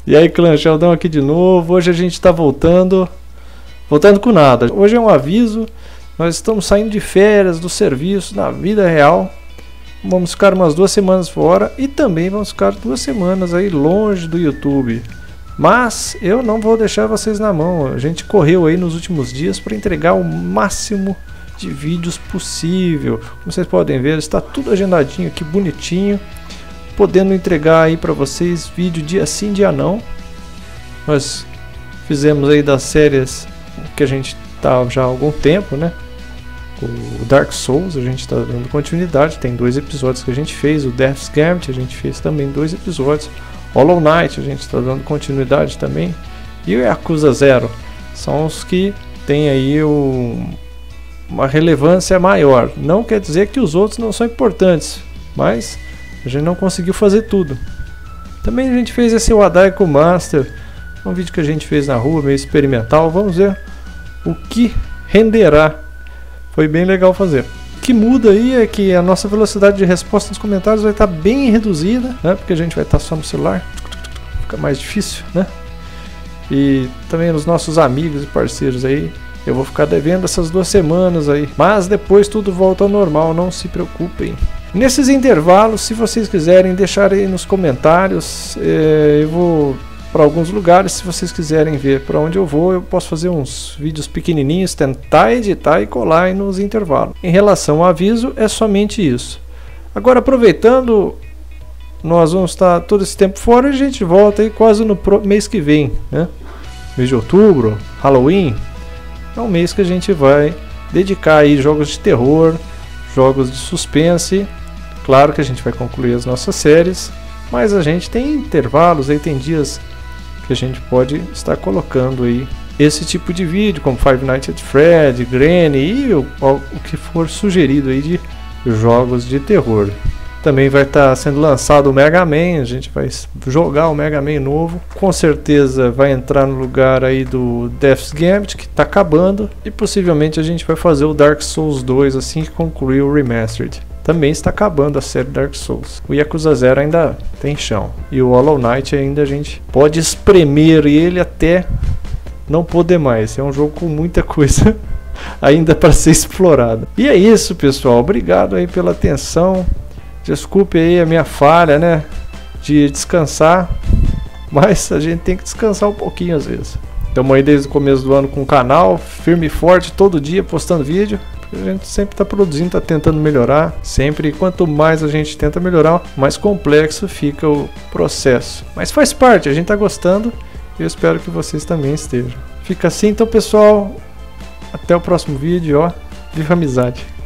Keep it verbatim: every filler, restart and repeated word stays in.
E aí, clã, Sheldon aqui de novo. Hoje a gente tá voltando. Voltando com nada. Hoje é um aviso. Nós estamos saindo de férias do serviço na vida real. Vamos ficar umas duas semanas fora. E também vamos ficar duas semanas aí longe do YouTube. Mas eu não vou deixar vocês na mão. A gente correu aí nos últimos dias para entregar o máximo de vídeos possível. Como vocês podem ver, está tudo agendadinho aqui, bonitinho. Podendo entregar aí para vocês vídeo dia sim, dia não. Nós fizemos aí das séries que a gente tá já há algum tempo, né? O Dark Souls, a gente está dando continuidade. Tem dois episódios que a gente fez. O Death's Gambit, a gente fez também dois episódios. Hollow Knight, a gente está dando continuidade também. E o Yakuza Zero são os que tem aí o, uma relevância maior. Não quer dizer que os outros não são importantes, mas a gente não conseguiu fazer tudo. Também a gente fez esse Wadaiko Master, um vídeo que a gente fez na rua, meio experimental. Vamos ver o que renderá. Foi bem legal fazer. O que muda aí é que a nossa velocidade de resposta nos comentários vai estar bem reduzida, né? Porque a gente vai estar só no celular. Fica mais difícil, né? E também os nossos amigos e parceiros aí, eu vou ficar devendo essas duas semanas aí. Mas depois tudo volta ao normal, não se preocupem. Nesses intervalos, se vocês quiserem deixar aí nos comentários, é, eu vou para alguns lugares. Se vocês quiserem ver para onde eu vou, eu posso fazer uns vídeos pequenininhos, tentar editar e colar aí nos intervalos. Em relação ao aviso, é somente isso. Agora, aproveitando, nós vamos estar todo esse tempo fora e a gente volta aí quase no mês que vem, né? Mês de outubro, Halloween, é um mês que a gente vai dedicar aí jogos de terror, jogos de suspense. Claro que a gente vai concluir as nossas séries, mas a gente tem intervalos aí, tem dias que a gente pode estar colocando aí esse tipo de vídeo, como Five Nights at Freddy's, Granny e o, o que for sugerido aí de jogos de terror. Também vai estar sendo lançado o Mega Man, a gente vai jogar o Mega Man novo. Com certeza vai entrar no lugar aí do Death's Gambit, que está acabando. E possivelmente a gente vai fazer o Dark Souls dois assim que concluir o Remastered. Também está acabando a série Dark Souls. O Yakuza Zero ainda tem chão. E o Hollow Knight ainda a gente pode espremer ele até não poder mais. É um jogo com muita coisa ainda para ser explorada. E é isso, pessoal. Obrigado aí pela atenção. Desculpe aí a minha falha, né, de descansar, mas a gente tem que descansar um pouquinho às vezes. Estamos aí desde o começo do ano com o canal, firme e forte, todo dia postando vídeo. A gente sempre está produzindo, está tentando melhorar, sempre. E quanto mais a gente tenta melhorar, mais complexo fica o processo. Mas faz parte, a gente está gostando e eu espero que vocês também estejam. Fica assim então, pessoal, até o próximo vídeo, ó, viva a amizade!